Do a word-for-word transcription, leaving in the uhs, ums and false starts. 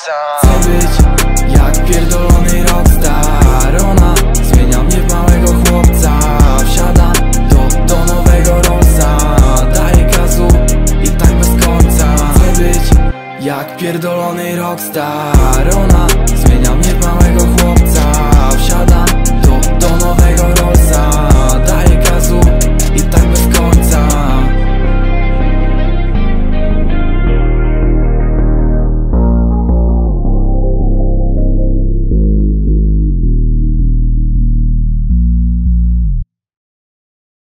końca. Chcę być jak pierdolony rockstar. Ona zmienia mnie w małego chłopca. Wsiadam do, do nowego Rollsa. Daję gazu i tak bez końca. Chcę być jak pierdolony rockstar. Ona zmienia mnie w małego chłopca. Wsiadam